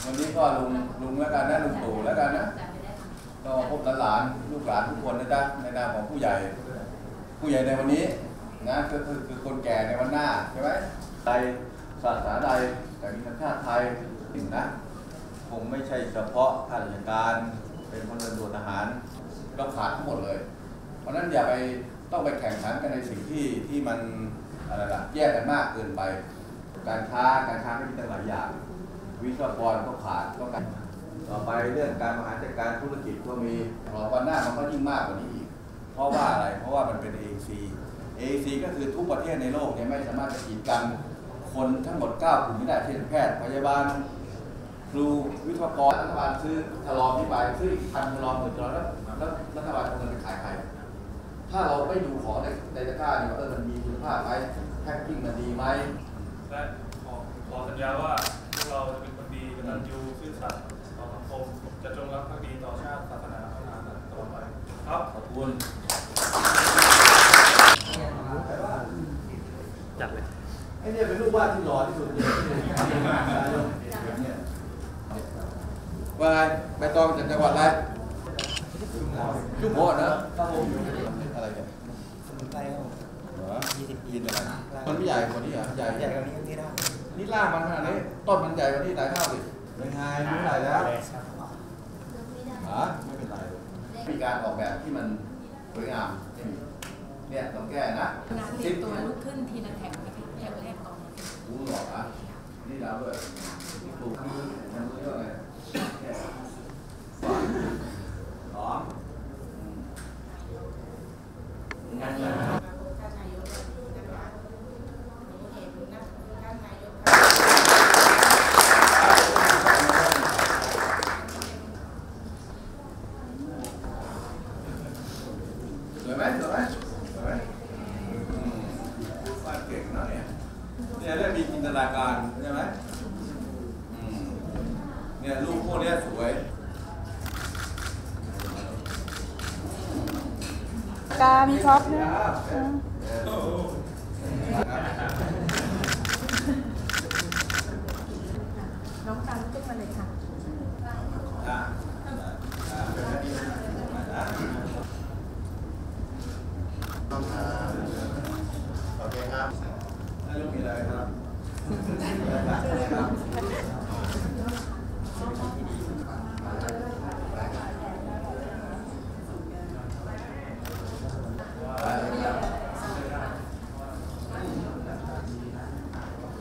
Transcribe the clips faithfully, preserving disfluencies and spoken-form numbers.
วันนี้ก็ลุงลุงแล้วกันนะลุงตู่แล้วกันนะก็พบหลานลูกหลานทุกคนนะจ๊ะในนามของผู้ใหญ่ผู้ใหญ่ในวันนี้นะก็คือคือคนแก่ในวันหน้าใช่ไหมใดศาสนาใดแต่มีสัญชาติไทยถึงนะคงไม่ใช่เฉพาะข้าราชการเป็นพลเรือนทหารเราขาดทั้งหมดเลยเพราะนั้นอย่าไปต้องไปแข่งขันกันในสิ่งที่ที่มันอะไรล่ะแยกกันมากเกินไปการค้าการค้าไม่มีตั้งหลายอย่างวิศวกรก็ขาดก็กันต่อไปเรื่องการบริหารจัดการธุรกิจก็มีรอวันหน้ามันก็ยิ่งมากกว่านี้อีกเพราะว่าอะไรเพราะว่ามันเป็น เอ ซี เอ ซี ก็คือทุกประเทศในโลกเนี่ยไม่สามารถจะกีดกันคนทั้งหมดเก้ากลุ่มไม่ได้เช่นแพทย์พยาบาลครูวิศวกรรัฐบาลซื้อทลอมที่ไปซื้อพันทลอมหมื่นทลอมแล้วแล้วรัฐบาลเอาเงินไปขายใครถ้าเราไม่ดูของในในตะกร้าเนี่ยว่าเออมันมีคุณภาพไหมแพ็คกิ้งมันดีไหมและขอขอสัญญาว่าพวกเราจะเป็นคนดีกตัญญูซื่อสัตย์ต่อสังคมจะจงรักภักดีต่อชาติศาสนาพระมหากษัตริย์ตลอดไปครับขอบคุณจัดเลยไอ้เนี่ยเป็นรูปวาดที่หล่อที่สุดเลยว่าไงใบตองจากจังหวัดอะไรชุมพรนะอะไรเนี่ยสมุนไพรครับยี่สิบปีอะไรมันไม่ใหญ่กว่านี้อ่ะใหญ่ใหญ่กว่านี้นี่นะนี่ล่ามันขนาดนี้ต้นมันใหญ่กว่านี้หลายเท่าสิเป็นไงไม่ไหลแล้วฮะไม่เป็นไรมีการออกแบบที่มันสวยงามเนี่ยต้องแก้นะงานเรียนตัวลุกขึ้นทีละแท็กแท็กแรกก่อนรู้หรอกอ่ะนี่ดาวด้วยถูกมือมันเรื่องอะไรหรอสวยไหมสวยไหมสวยไหมวาดเก่งนะเนี่ยเนี่ยเรื่องมีจินตนาการใช่ไหมเนี่ยรูปพวกนี้สวยการมีท็อปนะน้องการขึ้นมาเลยค่ะโอเคครับนายกมีอะไรครับ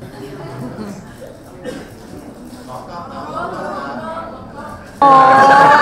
อ๋อ